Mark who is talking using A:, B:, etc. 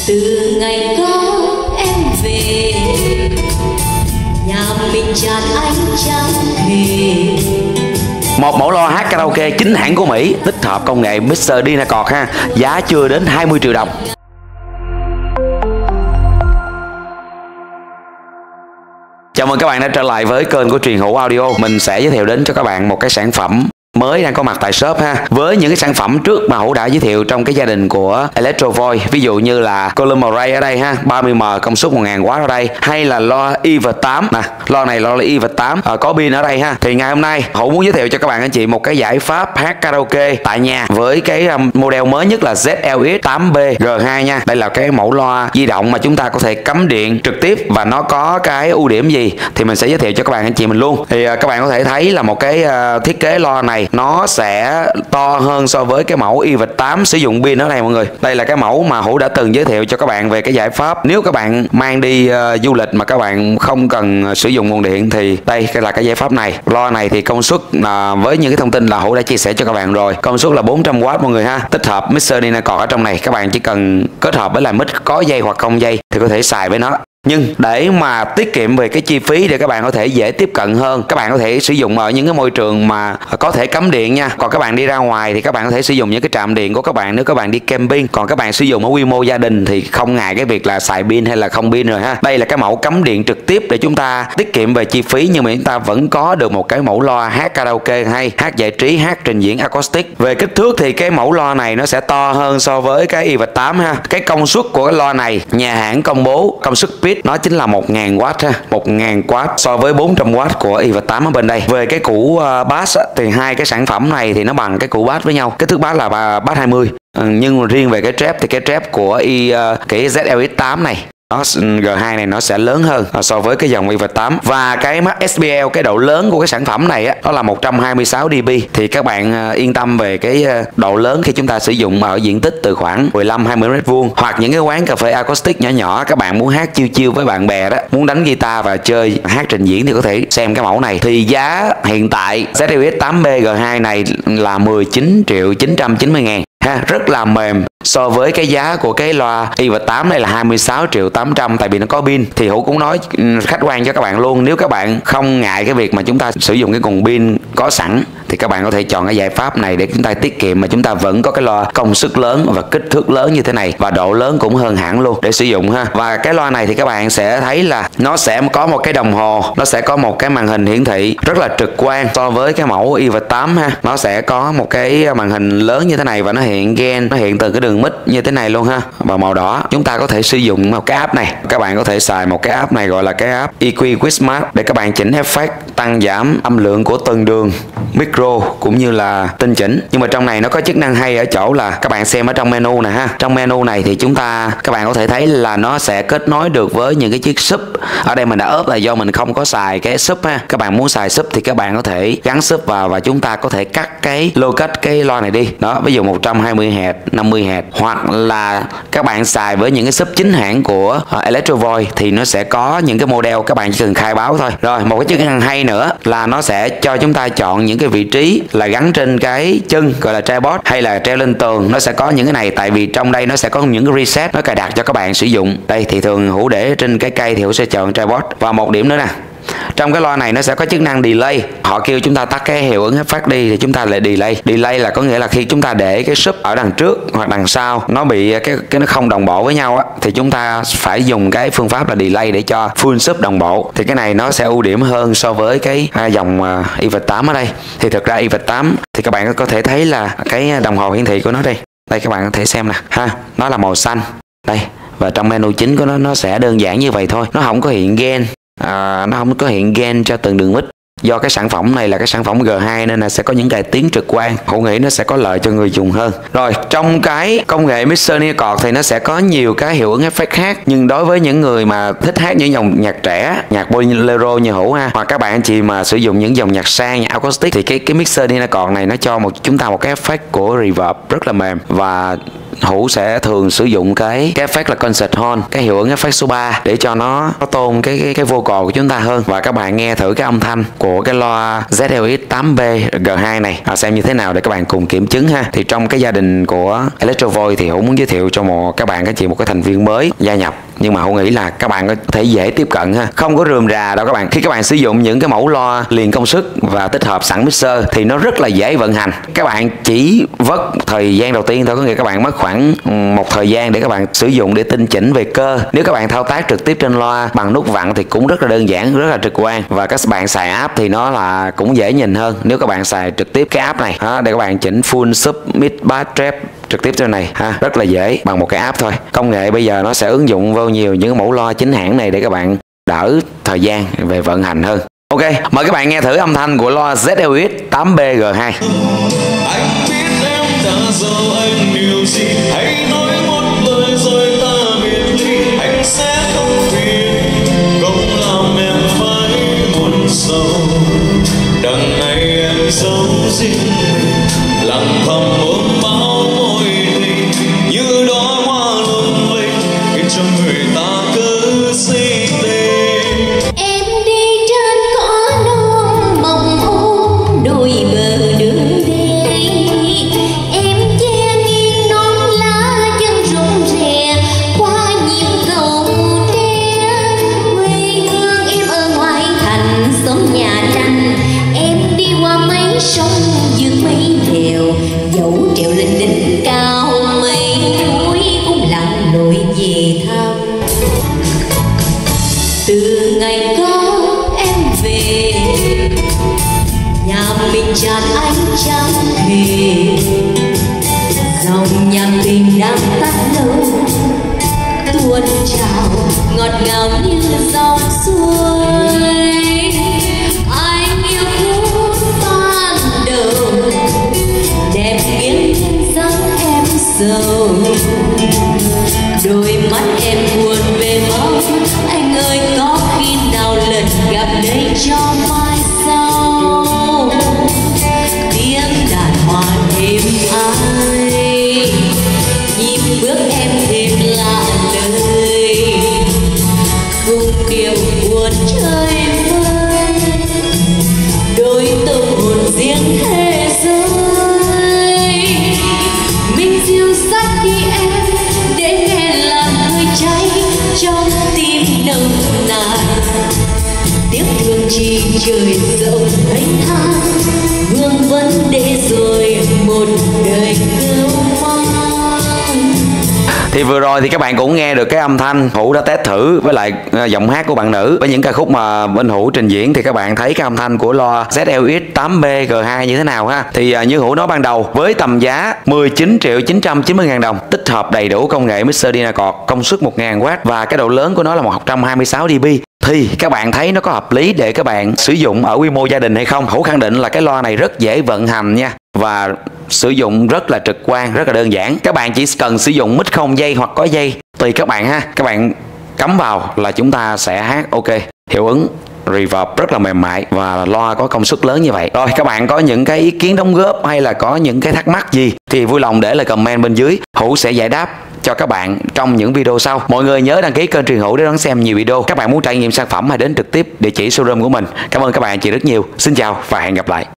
A: Từ ngày có em về, nhà mình tràn ánh trắng thề.
B: Một mẫu loa hát karaoke chính hãng của Mỹ, tích hợp công nghệ Mr. Dynacord ha, giá chưa đến 20 triệu đồng. Chào mừng các bạn đã trở lại với kênh của Truyền Hữu Audio. Mình sẽ giới thiệu đến cho các bạn một cái sản phẩm mới đang có mặt tại shop ha. Với những cái sản phẩm trước mà Hữu đã giới thiệu trong cái gia đình của Electro Voice, ví dụ như là Column Array ở đây ha, 30M công suất 1000W ở đây, hay là loa EV8 nè, loa này loa EV8 có pin ở đây ha. Thì ngày hôm nay Hữu muốn giới thiệu cho các bạn anh chị một cái giải pháp hát karaoke tại nhà với cái model mới nhất là ZLX 8B G2 nha. Đây là cái mẫu loa di động mà chúng ta có thể cắm điện trực tiếp, và nó có cái ưu điểm gì thì mình sẽ giới thiệu cho các bạn anh chị mình luôn. Thì các bạn có thể thấy là một cái thiết kế loa này nó sẽ to hơn so với cái mẫu EV8 sử dụng pin ở đây mọi người. Đây là cái mẫu mà Hữu đã từng giới thiệu cho các bạn về cái giải pháp nếu các bạn mang đi du lịch mà các bạn không cần sử dụng nguồn điện thì đây là cái giải pháp này. Loa này thì công suất với những cái thông tin là Hữu đã chia sẻ cho các bạn rồi, công suất là 400W mọi người ha, tích hợp Mr. Dynacord ở trong này. Các bạn chỉ cần kết hợp với là mic có dây hoặc không dây thì có thể xài với nó. Nhưng để mà tiết kiệm về cái chi phí để các bạn có thể dễ tiếp cận hơn, các bạn có thể sử dụng ở những cái môi trường mà có thể cắm điện nha. Còn các bạn đi ra ngoài thì các bạn có thể sử dụng những cái trạm điện của các bạn nếu các bạn đi camping. Còn các bạn sử dụng ở quy mô gia đình thì không ngại cái việc là xài pin hay là không pin rồi ha. Đây là cái mẫu cắm điện trực tiếp để chúng ta tiết kiệm về chi phí, nhưng mà chúng ta vẫn có được một cái mẫu loa hát karaoke hay, hát giải trí, hát trình diễn acoustic. Về kích thước thì cái mẫu loa này nó sẽ to hơn so với cái EV8 ha. Cái công suất của cái loa này nhà hãng công bố công suất peak nó chính là 1000W ha, 1000W so với 400W của EV8 ở bên đây. Về cái củ bass thì hai cái sản phẩm này thì nó bằng cái củ bass với nhau, kích thước bass là bass 20. Nhưng mà riêng về cái trap thì cái trap của cái ZLX8 này nó G2 này nó sẽ lớn hơn so với cái dòng EV8. Và cái max SPL, cái độ lớn của cái sản phẩm này á, nó là 126 dB. Thì các bạn yên tâm về cái độ lớn khi chúng ta sử dụng ở diện tích từ khoảng 15-20 m2, hoặc những cái quán cà phê acoustic nhỏ nhỏ, các bạn muốn hát chill chill với bạn bè đó, muốn đánh guitar và chơi hát trình diễn thì có thể xem cái mẫu này. Thì giá hiện tại ZLX 8B G2 này là 19.990.000 ha, rất là mềm so với cái giá của cái loa EV8 này là 26.800.000. Tại vì nó có pin thì Hữu cũng nói khách quan cho các bạn luôn, nếu các bạn không ngại cái việc mà chúng ta sử dụng cái nguồn pin có sẵn thì các bạn có thể chọn cái giải pháp này để chúng ta tiết kiệm mà chúng ta vẫn có cái loa công suất lớn và kích thước lớn như thế này, và độ lớn cũng hơn hẳn luôn để sử dụng ha. Và cái loa này thì các bạn sẽ thấy là nó sẽ có một cái đồng hồ, nó sẽ có một cái màn hình hiển thị rất là trực quan so với cái mẫu EV8 ha. Nó sẽ có một cái màn hình lớn như thế này và nó hiện gen, nó hiện từ cái đường mic như thế này luôn ha, và màu đỏ. Chúng ta có thể sử dụng một cái app này, các bạn có thể xài một cái app này gọi là cái app EQ Quizmat để các bạn chỉnh effect, tăng giảm âm lượng của từng đường micro cũng như là tinh chỉnh. Nhưng mà trong này nó có chức năng hay ở chỗ là các bạn xem ở trong menu nè ha. Trong menu này thì các bạn có thể thấy là nó sẽ kết nối được với những cái chiếc sub. Ở đây mình đã ốp là do mình không có xài cái sub ha. Các bạn muốn xài sub thì các bạn có thể gắn sub vào và chúng ta có thể cắt cái low cut cái loa này đi. Đó, ví dụ 120Hz, 50Hz, hoặc là các bạn xài với những cái sub chính hãng của Electro Voice thì nó sẽ có những cái model, các bạn chỉ cần khai báo thôi. Rồi một cái chức năng hay nữa là nó sẽ cho chúng ta chọn những cái vị trí là gắn trên cái chân gọi là tripod hay là treo lên tường. Nó sẽ có những cái này, tại vì trong đây nó sẽ có những cái reset nó cài đặt cho các bạn sử dụng. Đây thì thường Hữu để trên cái cây thì Hữu sẽ chọn tripod. Và một điểm nữa nè, trong cái loa này nó sẽ có chức năng delay. Họ kêu chúng ta tắt cái hiệu ứng phát đi thì chúng ta lại delay. Delay là có nghĩa là khi chúng ta để cái sub ở đằng trước hoặc đằng sau nó bị cái nó không đồng bộ với nhau á, thì chúng ta phải dùng cái phương pháp là delay để cho full sub đồng bộ. Thì cái này nó sẽ ưu điểm hơn so với cái dòng EV8 ở đây. Thì thực ra EV8 thì các bạn có thể thấy là cái đồng hồ hiển thị của nó đây. Đây các bạn có thể xem nè ha, nó là màu xanh đây, và trong menu chính của nó sẽ đơn giản như vậy thôi, nó không có hiện gen. Nó không có hiện gen cho từng đường mic. Do cái sản phẩm này là cái sản phẩm G2 nên là sẽ có những cài tiếng trực quan. Hữu nghĩ nó sẽ có lợi cho người dùng hơn. Rồi trong cái công nghệ Mr. Dynacord thì nó sẽ có nhiều cái hiệu ứng effect khác, nhưng đối với những người mà thích hát những dòng nhạc trẻ, nhạc bolero như Hữu ha, hoặc các bạn anh chị mà sử dụng những dòng nhạc sang, nhạc acoustic thì cái Mr. Dynacord này nó cho chúng ta một cái effect của reverb rất là mềm, và Hữu sẽ thường sử dụng cái effect là concert horn, cái hiệu ứng effect số 3 để cho nó tôn cái vocal của chúng ta hơn. Và các bạn nghe thử cái âm thanh của cái loa ZLX 8B G2 này xem như thế nào để các bạn cùng kiểm chứng ha. Thì trong cái gia đình của Electro Voice thì Hữu muốn giới thiệu cho các bạn các chị một cái thành viên mới gia nhập, nhưng mà Hữu nghĩ là các bạn có thể dễ tiếp cận ha, không có rườm rà đâu các bạn. Khi các bạn sử dụng những cái mẫu loa liền công suất và tích hợp sẵn mixer thì nó rất là dễ vận hành. Các bạn chỉ vất thời gian đầu tiên thôi, có nghĩa các bạn mất khoảng một thời gian để các bạn sử dụng để tinh chỉnh về cơ. Nếu các bạn thao tác trực tiếp trên loa bằng nút vặn thì cũng rất là đơn giản, rất là trực quan. Và các bạn xài app thì nó là cũng dễ nhìn hơn nếu các bạn xài trực tiếp cái app này để các bạn chỉnh full sub mid bass trap trực tiếp trên này ha, rất là dễ bằng một cái app thôi. Công nghệ bây giờ nó sẽ ứng dụng vào nhiều những mẫu loa chính hãng này để các bạn đỡ thời gian về vận hành hơn. Ok, mời các bạn nghe thử âm thanh của loa ZLX 8B G2.
C: Anh biết em đã giàu anh điều gì, hãy nói một lời rồi ta biệt ly. Anh sẽ không phiền, không làm em phải buồn sầu. Đằng này em giấu riêng mình, lặng thầm ôm bao mối tình như đóa hoa lung linh, khiến cho người ta cứ si tình.
A: Em đi trên cỏ non mộng ôm đôi bờ đường đê, em che nghiêng non lá chân rụng rè qua nhịp cầu tre. Quê hương em ở ngoại thành xóm nhà tranh, em đi qua mấy sông vượt mấy đèo, dẫu trèo lên đỉnh cao mấy núi cũng lặn lội về thăm. Từ ngày có em về, nhà mình tràn ánh trăng thề, dòng nhạc tình đang tắt lâu, tuôn trào ngọt ngào như dòng suối. Anh yêu phút ban đầu, đẹp biến dáng em giàu, đôi mắt em buồn về mong. Anh ơi có khi nào lần gặp đây cho mai sau, tiếng đàn hoa êm ái, nhịp bước em thêm lạ lời, cùng điệu buồn chơi vơi, đôi tâm hồn riêng thế giới. Mình dìu dắt đi em để nghe làn hơi cháy trong tim nồng nàn. Tiếc thương chi trời rộng thênh thang, vương vấn để rồi một đời kêu mang.
B: Thì vừa rồi thì các bạn cũng nghe được cái âm thanh Hữu đã test thử với lại giọng hát của bạn nữ với những ca khúc mà bên Hữu trình diễn. Thì các bạn thấy cái âm thanh của loa ZLX 8B G2 như thế nào ha. Thì như Hữu nói ban đầu, với tầm giá 19.990.000 đồng, tích hợp đầy đủ công nghệ mixer Dynacord, công suất 1000W và cái độ lớn của nó là 126 dB, thì các bạn thấy nó có hợp lý để các bạn sử dụng ở quy mô gia đình hay không? Hữu khẳng định là cái loa này rất dễ vận hành nha, và sử dụng rất là trực quan, rất là đơn giản. Các bạn chỉ cần sử dụng mic không dây hoặc có dây tùy các bạn ha. Các bạn cắm vào là chúng ta sẽ hát ok. Hiệu ứng reverb rất là mềm mại và loa có công suất lớn như vậy. Rồi các bạn có những cái ý kiến đóng góp hay là có những cái thắc mắc gì thì vui lòng để lại comment bên dưới, Hữu sẽ giải đáp cho các bạn trong những video sau. Mọi người nhớ đăng ký kênh Truyền Hữu để đón xem nhiều video. Các bạn muốn trải nghiệm sản phẩm hay đến trực tiếp địa chỉ showroom của mình. Cảm ơn các bạn chị rất nhiều. Xin chào và hẹn gặp lại.